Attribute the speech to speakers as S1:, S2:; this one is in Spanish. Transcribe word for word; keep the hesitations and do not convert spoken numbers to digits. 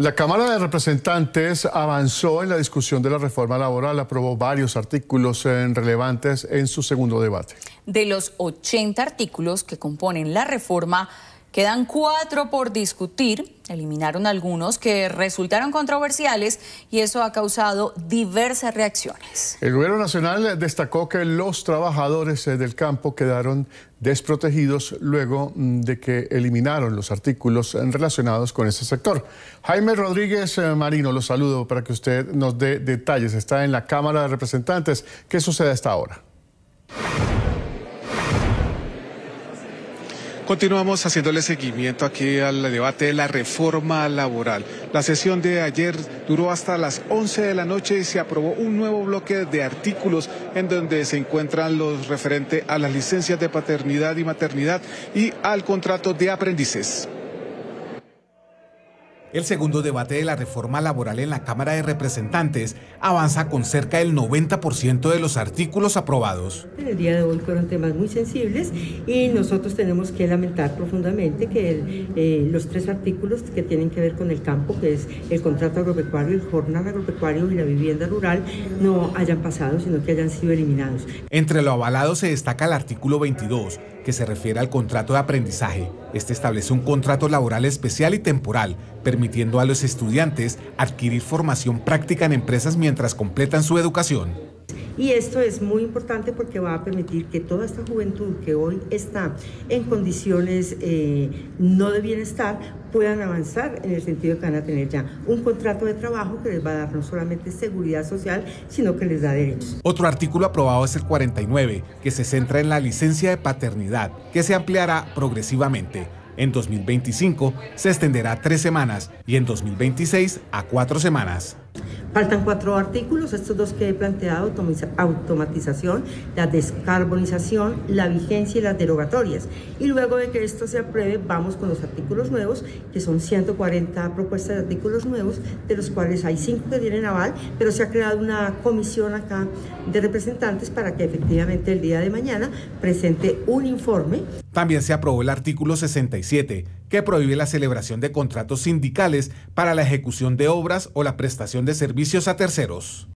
S1: La Cámara de Representantes avanzó en la discusión de la reforma laboral, aprobó varios artículos relevantes en su segundo debate.
S2: De los ochenta artículos que componen la reforma, quedan cuatro por discutir. Eliminaron algunos que resultaron controversiales y eso ha causado diversas reacciones.
S1: El gobierno nacional destacó que los trabajadores del campo quedaron desprotegidos luego de que eliminaron los artículos relacionados con ese sector. Jaime Rodríguez Marino, lo saludo para que usted nos dé detalles. Está en la Cámara de Representantes. ¿Qué sucede a esta hora?
S3: Continuamos haciéndole seguimiento aquí al debate de la reforma laboral. La sesión de ayer duró hasta las once de la noche y se aprobó un nuevo bloque de artículos en donde se encuentran los referentes a las licencias de paternidad y maternidad y al contrato de aprendices.
S4: El segundo debate de la reforma laboral en la Cámara de Representantes avanza con cerca del noventa por ciento de los artículos aprobados.
S5: En el día de hoy fueron temas muy sensibles y nosotros tenemos que lamentar profundamente que el, eh, los tres artículos que tienen que ver con el campo, que es el contrato agropecuario, el jornal agropecuario y la vivienda rural, no hayan pasado, sino que hayan sido eliminados.
S4: Entre lo avalado se destaca el artículo veintidós, que se refiere al contrato de aprendizaje. Este establece un contrato laboral especial y temporal, permitiendo a los estudiantes adquirir formación práctica en empresas mientras completan su educación.
S5: Y esto es muy importante porque va a permitir que toda esta juventud que hoy está en condiciones eh, no de bienestar puedan avanzar en el sentido que van a tener ya un contrato de trabajo que les va a dar no solamente seguridad social, sino que les da derechos.
S4: Otro artículo aprobado es el cuarenta y nueve, que se centra en la licencia de paternidad, que se ampliará progresivamente. En dos mil veinticinco se extenderá a tres semanas y en dos mil veintiséis a cuatro semanas.
S5: Faltan cuatro artículos, estos dos que he planteado: automatización, la descarbonización, la vigencia y las derogatorias. Y luego de que esto se apruebe, vamos con los artículos nuevos, que son ciento cuarenta propuestas de artículos nuevos, de los cuales hay cinco que tienen aval, pero se ha creado una comisión acá de representantes para que efectivamente el día de mañana presente un informe.
S4: También se aprobó el artículo sesenta y siete, que prohíbe la celebración de contratos sindicales para la ejecución de obras o la prestación de servicios a terceros.